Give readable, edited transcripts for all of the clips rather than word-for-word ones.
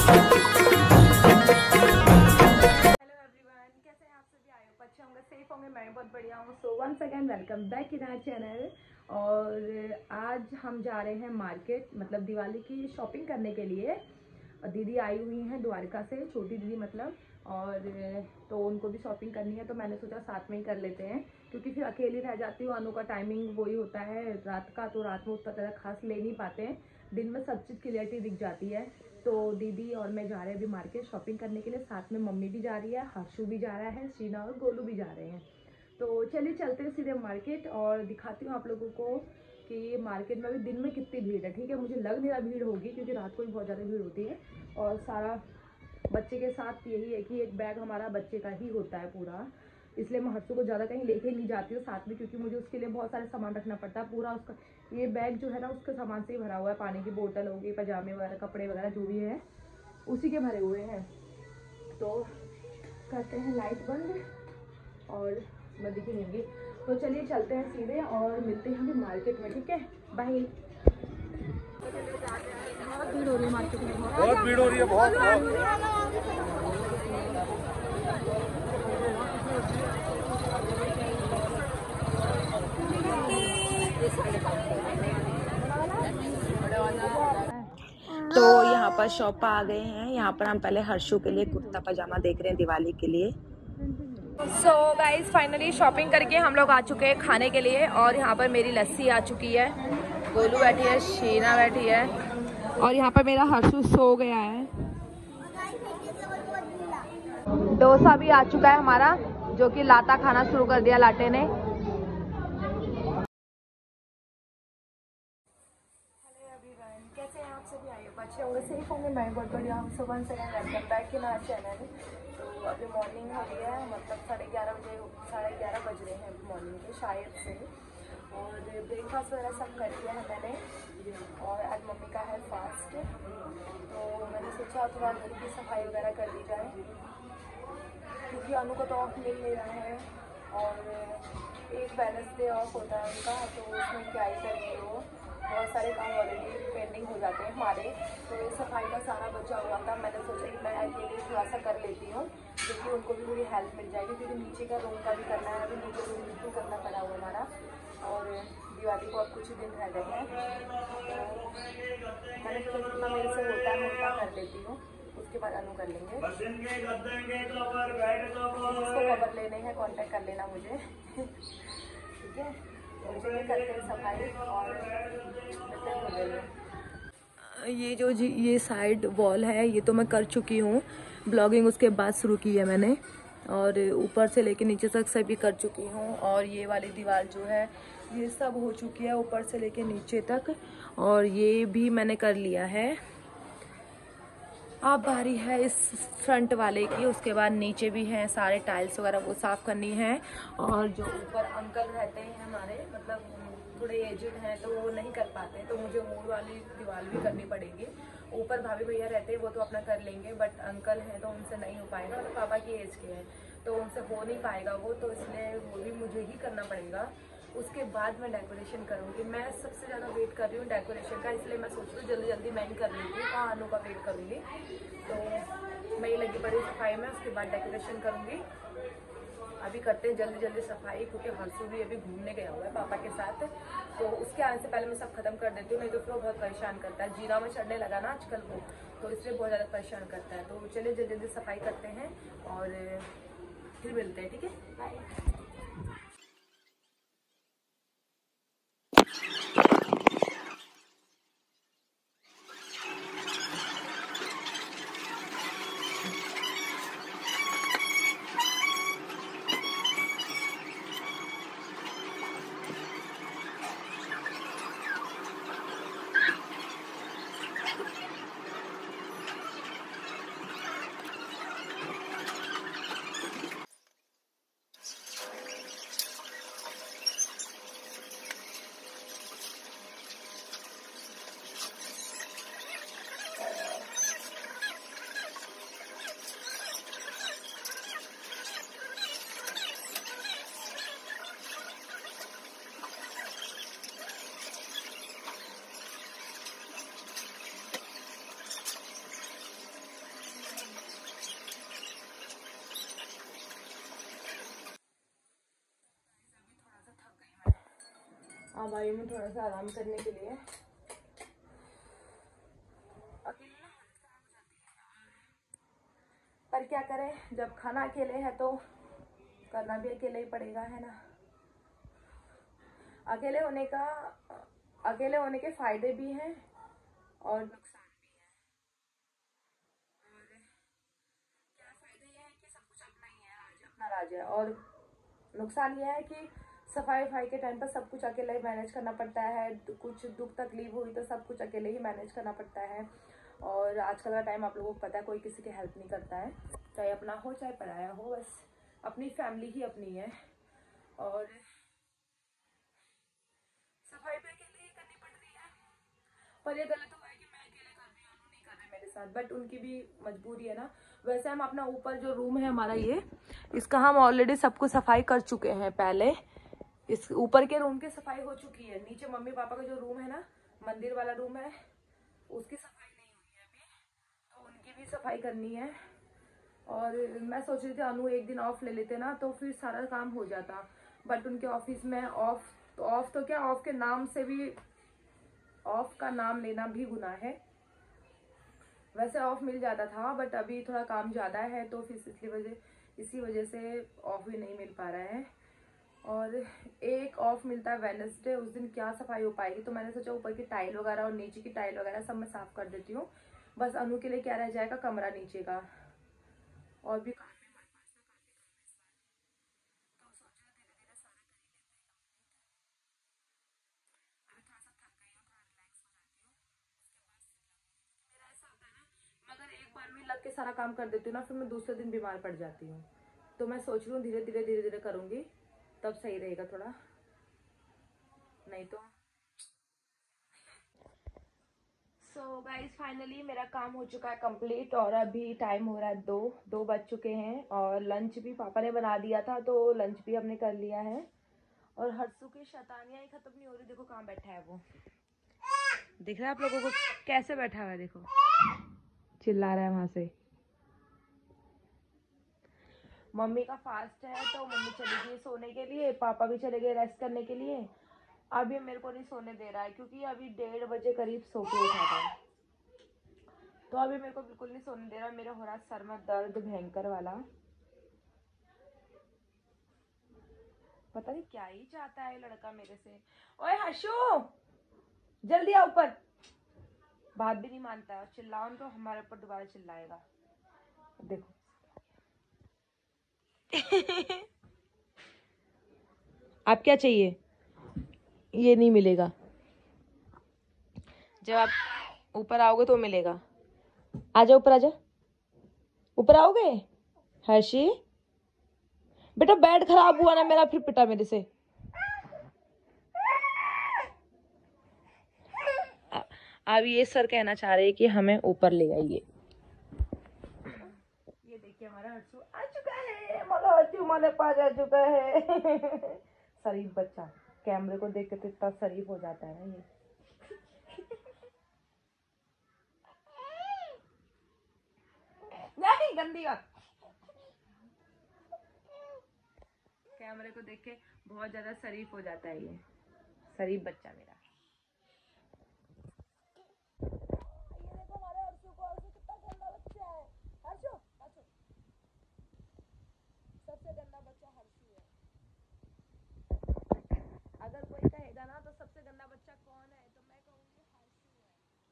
कैसे हैं आप सभी? आई होप अच्छे होंगे, सेफ होंगे। मैं बहुत बढ़िया हूँ। So once again welcome back in our channel. और आज हम जा रहे हैं मार्केट, मतलब दिवाली की शॉपिंग करने के लिए। और दीदी आई हुई हैं द्वारका से, छोटी दीदी मतलब। और तो उनको भी शॉपिंग करनी है, तो मैंने सोचा साथ में ही कर लेते हैं, क्योंकि फिर अकेली रह जाती हूँ। अनु का टाइमिंग वही होता है रात का, तो रात में उतना ज़्यादा खास ले नहीं पाते हैं। दिन में सब चीज़ क्लियरिटी दिख जाती है। तो दीदी और मैं जा रहे हैं अभी मार्केट शॉपिंग करने के लिए। साथ में मम्मी भी जा रही है, हर्षू भी जा रहा है, शीना और गोलू भी जा रहे हैं। तो चलिए चलते हैं सीधे मार्केट और दिखाती हूँ आप लोगों को कि मार्केट में अभी दिन में कितनी भीड़ है। ठीक है, मुझे लग नहीं रहा भीड़ होगी, क्योंकि रात को भी बहुत ज़्यादा भीड़ होती है। और सारा बच्चे के साथ यही है कि एक बैग हमारा बच्चे का ही होता है पूरा, इसलिए मैं हर्षू को ज़्यादा कहीं लेके नहीं जाती हूँ साथ में, क्योंकि मुझे उसके लिए बहुत सारे सामान रखना पड़ता है। पूरा उसका ये बैग जो है ना, उसके सामान से ही भरा हुआ है। पानी की बोतल होगी, पजामे वगैरह, कपड़े वगैरह जो भी है उसी के भरे हुए हैं। तो करते हैं लाइट बंद और मैं दिखी नहीं होगी। तो चलिए चलते हैं सीधे और मिलते हैं अभी मार्केट में। ठीक है, बाय। बहुत भीड़ हो रही है मार्केट में, बहुत भीड़ हो रही है, बहुत। तो यहाँ पर शॉप आ गए हैं। यहाँ पर हम पहले हर्षू के लिए कुर्ता पजामा देख रहे हैं दिवाली के लिए। सो गाइज फाइनली शॉपिंग करके हम लोग आ चुके हैं खाने के लिए। और यहाँ पर मेरी लस्सी आ चुकी है, गोलू बैठी है, शीना बैठी है, और यहाँ पर मेरा हर्षू सो गया है। डोसा भी आ चुका है हमारा, जो कि लाता खाना शुरू कर दिया लाटे ने। कैसे हैं आप सभी? आई होप अच्छे होंगे, सेफ होंगे। मैं बहुत बढ़िया हूँ। So once again welcome back in our channel. तो अभी मॉर्निंग हो रही है, मतलब 11:30 बजे, 11:30 बज रहे हैं मॉर्निंग के शायद से। और ब्रेकफास्ट वगैरह सब कर लिया है मैंने। और आज मम्मी का है फास्ट, तो मैंने सोचा थोड़ा घर की सफाई वगैरह कर दी जाए, क्योंकि अनु को तो ऑफ मिल नहीं रहा है। और एक वेडनेसडे ऑफ होता है उनका, तो उसमें क्या ही करेंगे वो। बहुत सारे काम ऑलरेडी पेंडिंग हो जाते हैं हमारे। तो सफाई का सारा बचा हुआ था, मैंने सोचा कि मैं अकेले थोड़ा सा कर लेती हूँ, क्योंकि उनको भी थोड़ी हेल्प मिल जाएगी। क्योंकि नीचे का रूम का भी करना है, अभी नीचे रूम बिल्कुल करना पड़ा हुआ हमारा। और दिवाली को अब कुछ ही दिन रह गए हैं, तो मैंने सोचा जितना मेरे से होता है मैं उतना कर लेती हूँ, उसके बाद अनु कर लेंगे। उसको खबर लेने हैं, कांटेक्ट कर लेना मुझे। ठीक है, तो चलिए करते हैं सफाई और ये जो ये साइड वॉल है, ये तो मैं कर चुकी हूँ। ब्लॉगिंग उसके बाद शुरू की है मैंने, और ऊपर से लेके नीचे तक सभी कर चुकी हूँ। और ये वाली दीवार जो है ये सब हो चुकी है, ऊपर से लेके नीचे तक। और ये भी मैंने कर लिया है। अब बारी है इस फ्रंट वाले की। उसके बाद नीचे भी हैं सारे टाइल्स वगैरह, वो साफ करनी है। और जो ऊपर अंकल रहते हैं हमारे, मतलब थोड़े एजेड हैं, तो वो नहीं कर पाते हैं, तो मुझे मूड वाली दीवार भी करनी पड़ेगी। ऊपर भाभी भैया रहते हैं, वो तो अपना कर लेंगे, बट अंकल हैं तो उनसे नहीं हो पाएगा। तो पापा की एज के हैं, तो उनसे हो नहीं पाएगा वो, तो इसलिए वो भी मुझे ही करना पड़ेगा। उसके बाद मैं डेकोरेशन करूँगी। मैं सबसे ज़्यादा वेट कर रही हूँ डेकोरेशन का, इसलिए मैं सोच रही हूँ जल्दी जल्दी मैं ही कर लेती हूँ, अनु का वेट करूँगी। तो मैं ये लगी पड़ी सफाई में, उसके बाद डेकोरेशन करूँगी। अभी करते हैं जल्दी जल्दी सफाई, क्योंकि हर्षू भी अभी घूमने गया हुआ है पापा के साथ। तो उसके आने से पहले मैं सब खत्म कर देती हूँ, नहीं तो फिर वो बहुत परेशान करता है। जीरा में चढ़ने लगा ना आजकल वो, तो इसलिए बहुत ज़्यादा परेशान करता है। तो चलिए जल्दी जल्दी सफाई करते हैं और फिर मिलते हैं। ठीक है, बाय। अब आई मैं थोड़ा सा आराम करने के लिए। अकेले ना हालत खराब हो जाती है, पर क्या करें, जब खाना अकेले है तो करना भी अकेले ही पड़ेगा, है ना। अकेले होने का अकेले होने के फायदे भी हैं और नुकसान भी हैं। और क्या फायदे ये है कि सब कुछ अपना ही है, आज अपना राज है। और नुकसान ये है कि सफाई वफाई के टाइम पर सब कुछ अकेले ही मैनेज करना पड़ता है। कुछ दुख तकलीफ हुई तो सब कुछ अकेले ही मैनेज करना पड़ता है। और आजकल का टाइम आप लोगों को पता है, कोई किसी की हेल्प नहीं करता है, चाहे अपना हो चाहे पराया हो, बस अपनी फैमिली ही अपनी है। और सफाई भी अकेले ही करनी पड़ रही है। पर ये गलत हुआ है कि मैं अकेले कर रही हूँ, अनु नहीं कर रहे मेरे साथ, बट उनकी भी मजबूरी है ना। वैसे हम अपना ऊपर जो रूम है हमारा, ये इसका हम ऑलरेडी सब कुछ सफाई कर चुके हैं पहले। इस ऊपर के रूम की सफाई हो चुकी है। नीचे मम्मी पापा का जो रूम है ना, मंदिर वाला रूम है, उसकी सफाई नहीं हुई है अभी, तो उनकी भी सफाई करनी है। और मैं सोच रही थी अनु एक दिन ऑफ ले लेते ना तो फिर सारा काम हो जाता, बट उनके ऑफिस में ऑफ तो क्या, ऑफ के नाम से भी, ऑफ का नाम लेना भी गुनाह है। वैसे ऑफ मिल जाता था, बट अभी थोड़ा काम ज़्यादा है तो फिर इसी वजह से ऑफ भी नहीं मिल पा रहा है। और एक ऑफ मिलता है वेडनेसडे, उस दिन क्या सफाई हो पाएगी, तो मैंने सोचा ऊपर की टाइल वगैरह और नीचे की टाइल वगैरह सब मैं साफ कर देती हूँ। बस अनु के लिए क्या रह जाएगा, कमरा नीचे का। और भी काम है हमारे पास ना, काफी काम है इस बार, तो सोच रहे धीरे धीरे सारा कर ही लेते हैं कंप्लीट। अभी थोड़ा सा थक गई हूँ, थोड़ा रिलैक्स हो जाती हूँ, उसके बाद फिर लगूंगी। क्योंकि मेरा ऐसा होता है ना, मैं अगर एक बार में लग के सारा काम कर देती हूँ ना, फिर मैं दूसरे दिन बीमार पड़ जाती हूँ। तो मैं सोच रही हूँ धीरे धीरे करूँगी, तब सही रहेगा थोड़ा, नहीं तो। सो गाइज फाइनली मेरा काम हो चुका है कंप्लीट, और अभी टाइम हो रहा है 2 बज चुके हैं। और लंच भी पापा ने बना दिया था, तो लंच भी हमने कर लिया है। और हर्षु की शैतानियां ही खत्म नहीं हो रही। देखो कहाँ बैठा है वो, दिख रहा है आप लोगों को कैसे बैठा हुआ है, देखो चिल्ला रहा है वहां से। मम्मी का फास्ट है तो मम्मी चली गई सोने के लिए, पापा भी चले गए रेस्ट करने के लिए। अभी मेरे को नहीं सोने दे रहा है, क्योंकि अभी 1:30 बजे करीब सो के उठा था, तो अभी मेरे को बिल्कुल नहीं सोने दे रहा। मेरा हो रहा सर में दर्द भयंकर वाला, पता नहीं क्या ही चाहता है लड़का मेरे से। ओए हर्षु, जल्दी आ ऊपर। बात भी नहीं मानता है, और चिल्लाओ तो हमारे ऊपर दोबारा चिल्लाएगा, देखो। आप क्या चाहिए, ये नहीं मिलेगा, जब आप ऊपर आओगे तो मिलेगा। आजा ऊपर, आजा ऊपर आओगे। हर्षी बेटा, बेड खराब हुआ ना मेरा, फिर पिटा मेरे से। अब ये सर कहना चाह रहे हैं कि हमें ऊपर ले आइए। ये देखिए हमारा हर्षु आ चुका है, माला हर्षु माले पास आ चुका है। शरीफ बच्चा, कैमरे को देख के तो इतना शरीफ हो जाता है ना ये। नहीं गंदी बात, कैमरे को देख के बहुत ज्यादा शरीफ हो जाता है ये, शरीफ बच्चा मेरा। ये देखो हमारे हर्षु को, हर्षु कितना गंदा बच्चा है। हर्षु हर्षु, सबसे गंदा बच्चा हर्षु है। अगर कोई कहेगा ना तो सबसे गंदा बच्चा कौन है, तो मैं कहूंगी हर्षु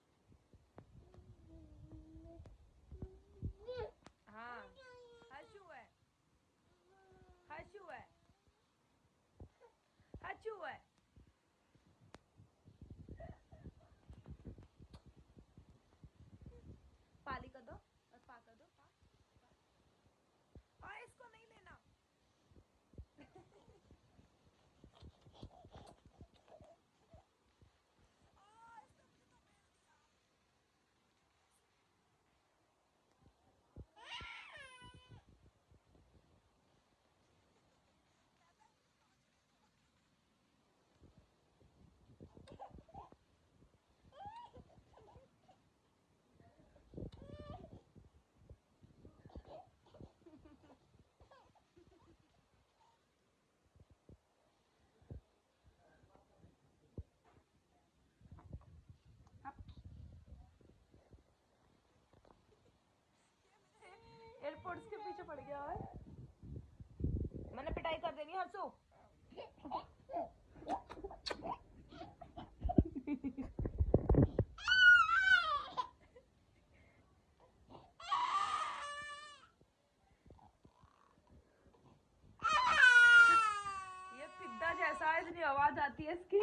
है। हाँ हर्षु है, हर्षु है, हर्षु है। पाली कर दो और पा कर दो, पा। इसको नहीं लेना। पीछे पड़ गया है। मैंने पिटाई कर देनी हर्षू। ये पिद्दा जैसा है, इतनी आवाज आती है इसकी।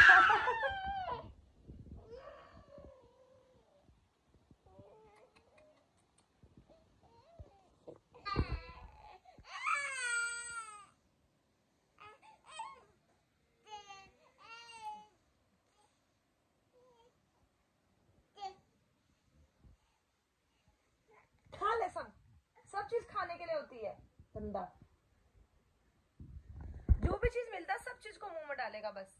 सब चीज खाने के लिए होती है। गंदा जो भी चीज मिलता है सब चीज को मुंह में डालेगा बस।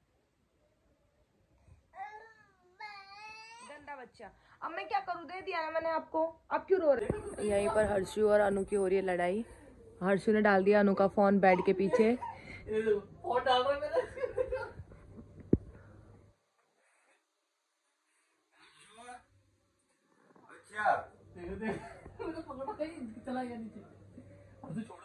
गंदा बच्चा। अब मैं क्या करूं, दे दिया ना मैंने आपको, आप क्यों रो रहे? यहीं पर हर्षु और अनु की हो रही है लड़ाई। हर्षु ने डाल दिया अनु का फोन बेड के पीछे। फोन डाल रहा है मेरा। चला गया नीचे।